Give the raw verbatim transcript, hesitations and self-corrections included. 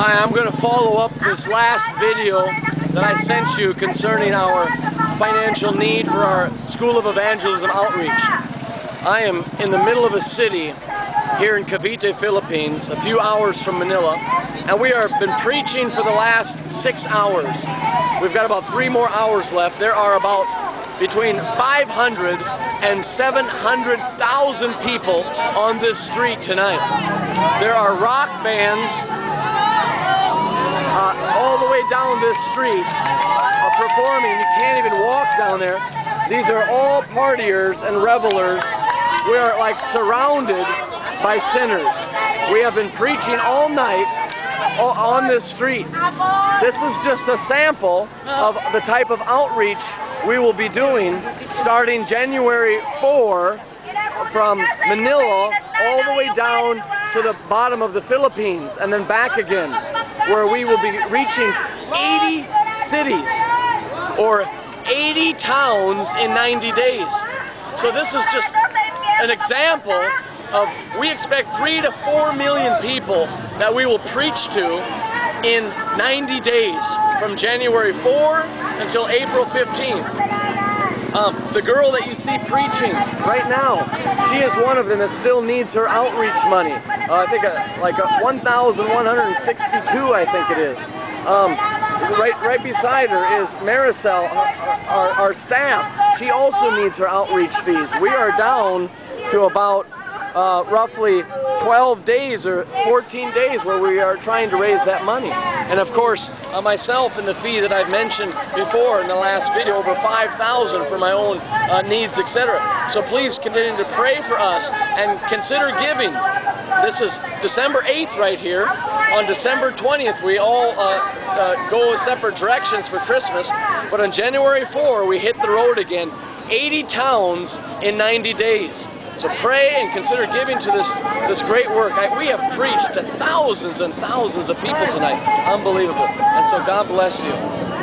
Hi, I'm going to follow up this last video that I sent you concerning our financial need for our School of Evangelism outreach. I am in the middle of a city here in Cavite, Philippines, a few hours from Manila, and we have been preaching for the last six hours. We've got about three more hours left. There are about between five hundred and seven hundred thousand people on this street tonight. There are rock bands uh, all the way down this street uh, performing. You can't even walk down there. These are all partiers and revelers. We are like surrounded by sinners. We have been preaching all night on this street. This is just a sample of the type of outreach we will be doing starting January fourth from Manila all the way down to the bottom of the Philippines and then back again, where we will be reaching eighty cities or eighty towns in ninety days. So this is just an example of, we expect three to four million people that we will preach to in ninety days from January fourth until April fifteenth. Um, the girl that you see preaching right now, she is one of them that still needs her outreach money. Uh, I think a, like a one thousand one hundred sixty-two, I think it is. Um, right, right beside her is Maricel, our, our, our staff. She also needs her outreach fees. We are down to about uh, roughly twelve days or fourteen days where we are trying to raise that money. And of course, uh, myself and the fee that I've mentioned before in the last video, over five thousand for my own uh, needs, et cetera. So please continue to pray for us and consider giving. This is December eighth right here. On December twentieth, we all uh, uh, go separate directions for Christmas. But on January fourth, we hit the road again. eighty towns in ninety days. So pray and consider giving to this, this great work. I, we have preached to thousands and thousands of people tonight. Unbelievable. And so God bless you.